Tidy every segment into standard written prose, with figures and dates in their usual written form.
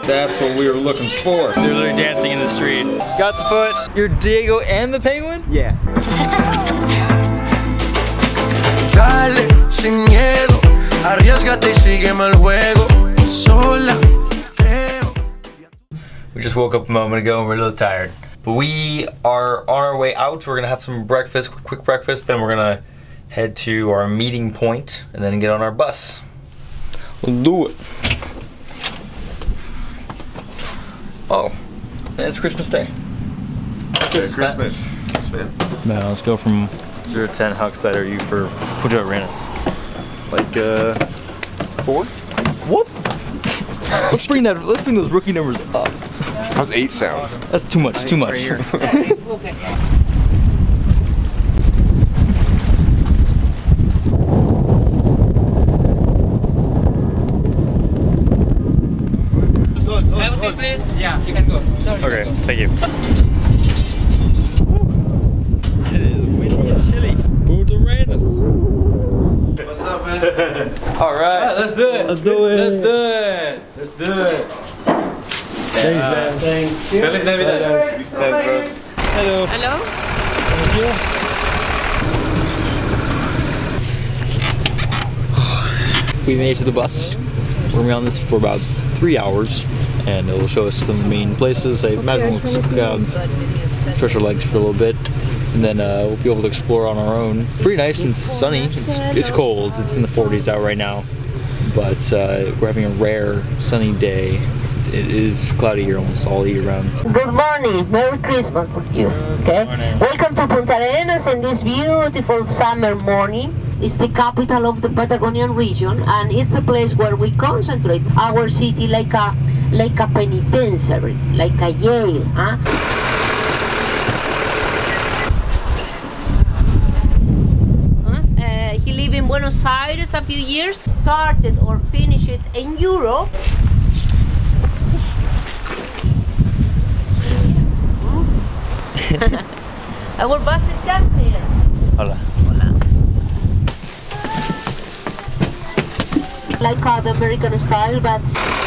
That's what we were looking for. They're literally dancing in the street. Got the foot. You're Diego and the penguin? Yeah. Dale, sin miedo, arriesgate y sígueme el juego. Sola, creo. We just woke up a moment ago and we're a little tired. But we are on our way out. We're gonna have some breakfast, quick breakfast. Then we're gonna head to our meeting point and then get on our bus. We'll do it. Oh, and it's Christmas Day. Christmas. Yes, man. Man, let's go from 0 to 10. How excited are you for Punta Arenas? Like 4? What? Let's bring those rookie numbers up. How's 8 sound? That's too much. Too much. Okay. Have a seat, please. Yeah, you can go. Sorry. Okay, thank you. It is windy and chilly. Punta Arenas. What's up, man? All right, let's do it. Let's do it. Let's do it. Let's do it. Thanks, man. Thanks. Feliz Navidad. Feliz Navidad. Hello. Hello. Thank you. We made it to the bus. We're gonna be on this for about 3 hours, and it'll show us some main places. I imagine we'll stretch our legs for a little bit, and then we'll be able to explore on our own. It's pretty nice and sunny. It's cold. It's in the 40s out right now, but we're having a rare sunny day. It is cloudy here almost all year round. Good morning, Merry Christmas for you. Okay, welcome to Punta Arenas in this beautiful summer morning. It's the capital of the Patagonian region, and it's the place where we concentrate our city like a penitentiary, like a jail. Huh? He lived in Buenos Aires a few years, started or finished it in Europe. Our bus is just here. Hola. Hola. Like the American style, but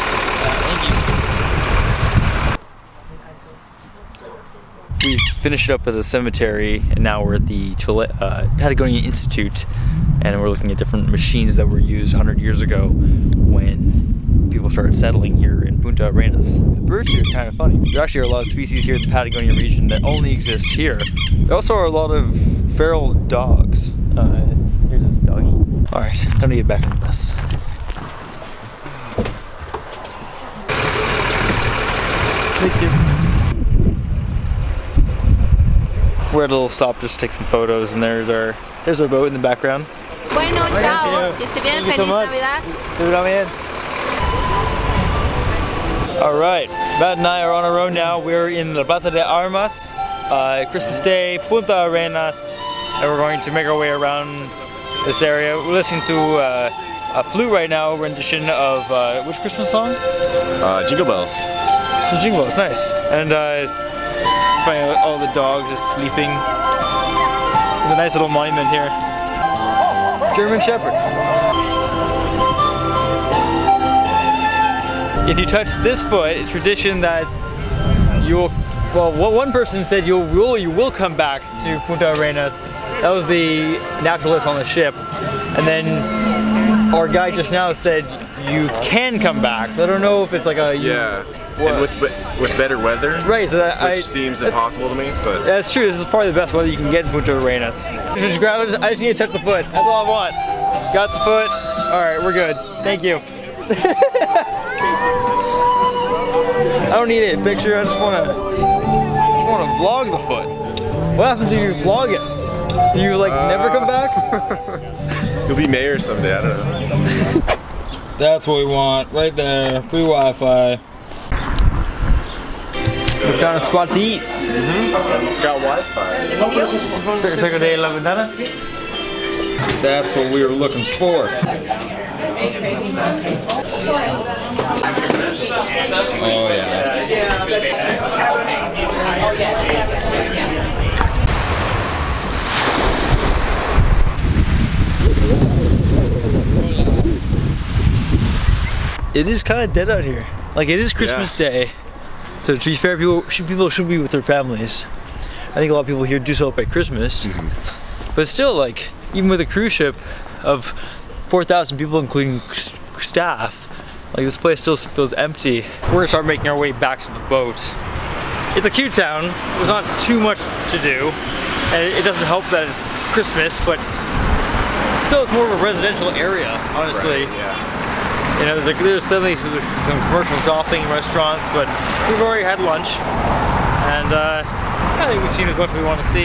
We finished up at the cemetery, and now we're at the Patagonia Institute, and we're looking at different machines that were used 100 years ago when people started settling here in Punta Arenas. The birds here are kind of funny. There actually are a lot of species here in the Patagonia region that only exist here. There also are a lot of feral dogs. Here's this doggy. All right, time to get back on the bus. Thank you. We're at a little stop just to take some photos, and there's our boat in the background. bueno, chao. Que esté bien, feliz Navidad. All right, Matt and I are on our own now. We're in La Plaza de Armas, Christmas Day, Punta Arenas, and we're going to make our way around this area. We're listening to a flute right now, rendition of which Christmas song? Jingle Bells. The Jingle Bells, nice. And it's funny, all the dogs just sleeping. There's a nice little monument here. German Shepherd. If you touch this foot, it's tradition that you'll, well, what one person said you will come back to Punta Arenas. That was the naturalist on the ship. And then our guy just now said you can come back. So I don't know if it's like a... Yeah, and with better weather, right, so that which seems impossible to me, but... That's true, this is probably the best weather you can get in Punta Arenas. I just need to touch the foot, that's all I want. Got the foot, alright, we're good. Thank you. I don't need a picture, I just wanna vlog the foot. What happens if you vlog it? Do you like never come back? You'll be mayor someday, I don't know. That's what we want, right there, free Wi-Fi. We found a spot to eat. It's got Wi-Fi. Cerca de la ventana? That's what we were looking for. Oh yeah. it is kind of dead out here. Like, it is Christmas Day, so to be fair, people should be with their families. I think a lot of people here do celebrate Christmas, but still, like, even with a cruise ship of 4,000 people, including staff, like, this place still feels empty. We're gonna start making our way back to the boat. It's a cute town. There's not too much to do, and it doesn't help that it's Christmas, but still, it's more of a residential area, honestly. Right, yeah. You know, there's definitely some commercial shopping, restaurants, but we've already had lunch, and I think we've seen as much as we want to see.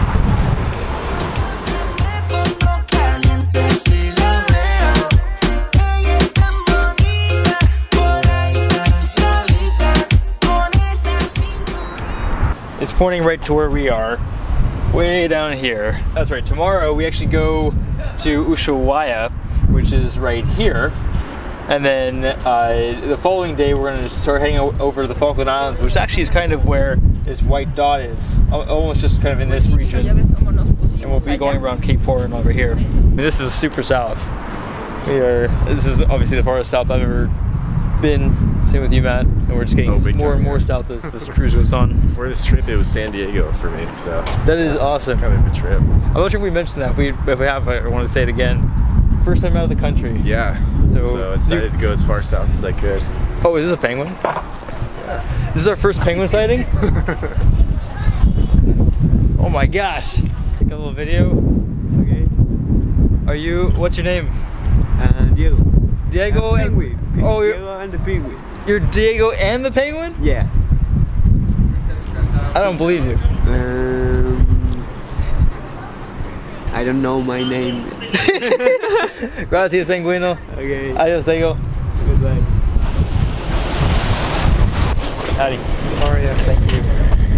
It's pointing right to where we are, way down here. That's right, tomorrow we actually go to Ushuaia, which is right here. And then the following day we're gonna start heading over to the Falkland Islands, which actually is kind of where this white dot is, almost just kind of in this region. And we'll be going around Cape Horn over here. I mean, this is super south. This is obviously the farthest south I've ever been. Same with you, Matt. And we're just getting more and more south as this cruise goes on. For this trip, it was San Diego for me, so. That is awesome. Kind of a trip. I'm not sure if we mentioned that. If we have, I want to say it again. First time out of the country. Yeah. So I decided to go as far south as I could. Oh, is this a penguin? Yeah. This is our first penguin sighting? Oh my gosh. Take a little video. Okay. Are you, what's your name? Diego. Diego and Penguin. Oh, Diego and the penguin. You're Diego and the penguin? Yeah. I don't believe you. I don't know my name. Gracias, penguino. Okay. Adios, Diego. Goodbye. Howdy. How are you? Thank you.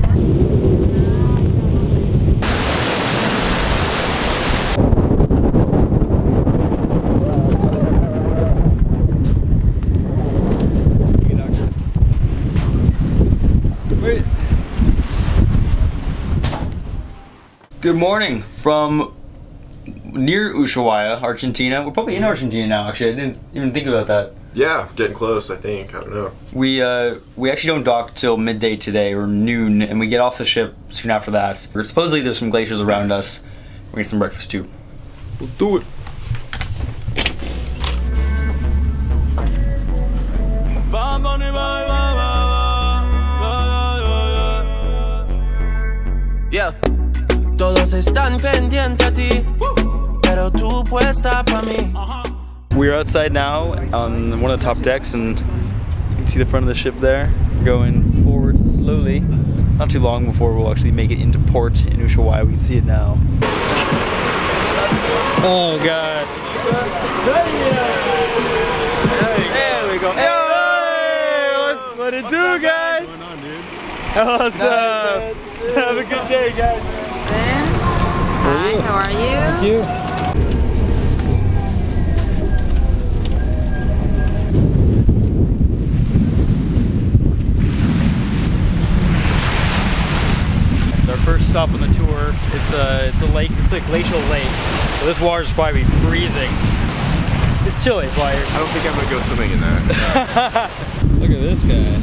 Good morning from near Ushuaia, Argentina. We're probably in Argentina now, actually. I didn't even think about that. Yeah, getting close, I think. I don't know. We actually don't dock till midday today, or noon, and we get off the ship soon after that. Supposedly there's some glaciers around us. We're get some breakfast too. Let's do it. Yeah. Todos están pendientes a ti, pero tú puesta pa' mí. We're outside now on one of the top decks, and you can see the front of the ship there, going forward slowly. Not too long before we'll actually make it into port in Ushuaia. We can see it now. Oh God. There we go. Hey, what it do, guys? What's going on, dude? What's up? Have a good day, guys. Hi, how are you? Thank you. Our first stop on the tour. It's a lake. It's a glacial lake. So this water's probably freezing. It's chilly, but I don't think I'm gonna go swimming in that. Look at this guy.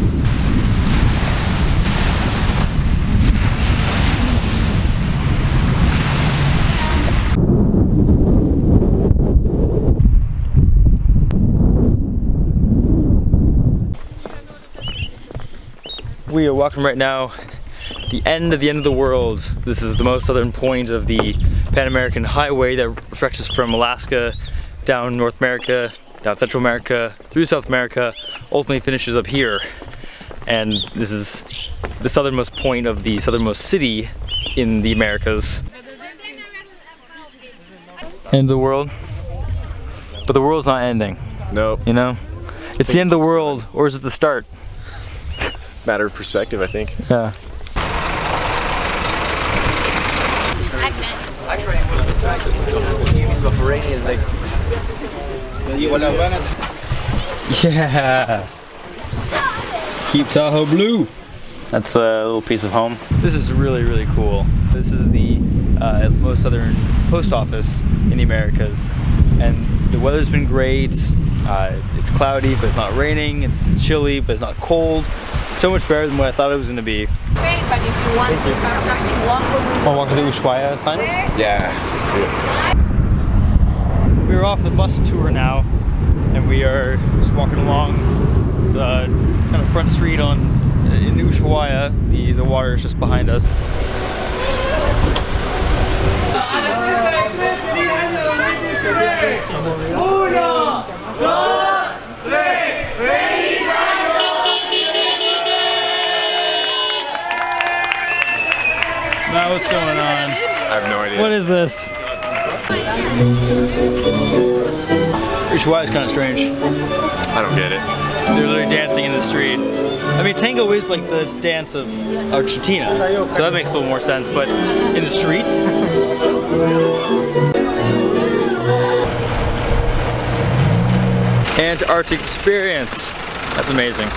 We are walking right now the end of the world. This is the most southern point of the Pan American Highway that stretches from Alaska down North America, down Central America, through South America, ultimately finishes up here. And this is the southernmost point of the southernmost city in the Americas. End of the world. But the world's not ending. Nope. You know? It's the end of the world, or is it the start? Matter of perspective, I think. Yeah. Yeah. Keep Tahoe blue. That's a little piece of home. This is really, really cool. This is the most southern post office in the Americas. And the weather's been great. It's cloudy, but it's not raining. It's chilly, but it's not cold. So much better than what I thought it was going to be. Okay, but if you want to have something longer, Want to walk to the Ushuaia sign? Yeah, let's do it. We're off the bus tour now, and we are just walking along this kind of front street in Ushuaia. The water is just behind us. Now what's going on? I have no idea. What is this? Ushuaia is kind of strange. I don't get it. They're literally dancing in the street. I mean, tango is like the dance of Argentina, so that makes a little more sense, but in the street? Antarctic experience. That's amazing.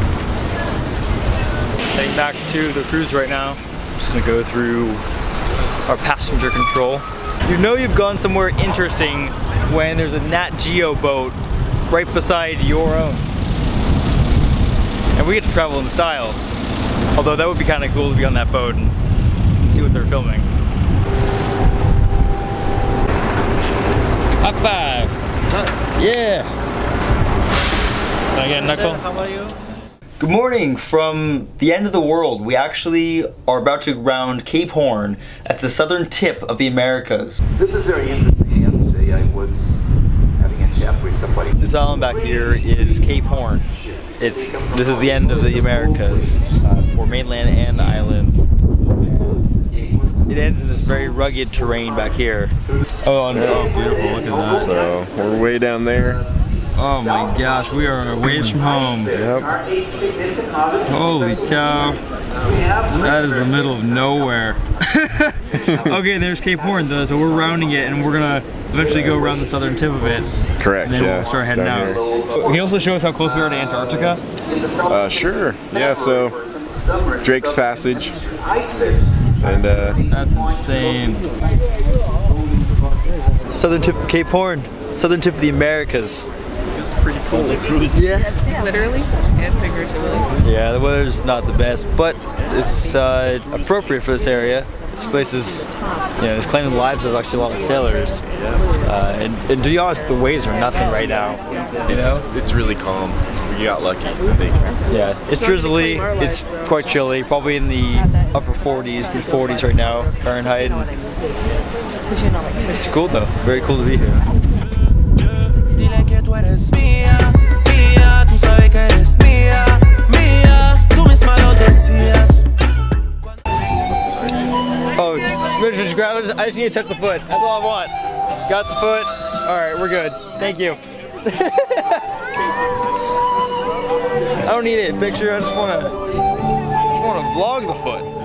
Heading back to the cruise right now. Just gonna go through our passenger control. You know you've gone somewhere interesting when there's a Nat Geo boat right beside your own. And we get to travel in style. Although that would be kind of cool to be on that boat and see what they're filming. High five! Yeah! Can I get a knuckle? How about you? Good morning from the end of the world. We actually are about to round Cape Horn. That's the southern tip of the Americas. This is very interesting. Say I was having a chat with somebody. This island back here is Cape Horn. This is the end of the Americas for mainland and islands. It ends in this very rugged terrain back here. Oh, no, beautiful! Look at that. So we're way down there. Oh my gosh, we are a ways from home. Yep. Holy cow. That is the middle of nowhere. Okay, there's Cape Horn though, so we're rounding it and we're gonna eventually go around the southern tip of it. Correct, And then yeah. we'll start heading Down out. here. Can you also show us how close we are to Antarctica? Sure. Yeah, so Drake's Passage. And That's insane. Southern tip of Cape Horn. Southern tip of the Americas. it's pretty cool. Yeah. literally and figuratively. Yeah, the weather's not the best, but it's appropriate for this area. This place is, you know, it's claiming the lives of actually a lot of sailors. And to be honest, the waves are nothing right now. You know? It's really calm. You got lucky, I think. Yeah, it's drizzly, it's quite chilly, probably in the upper 40s, mid 40s right now, Fahrenheit. And it's cool though, very cool to be here. Dile que tú eres mía, mía, tú sabes que eres mía, mía, tú misma lo decías. Oh, Richard, just grab it. I just need to touch the foot. That's all I want. Got the foot. All right, we're good. Thank you. I don't need a picture. I just want to vlog the foot.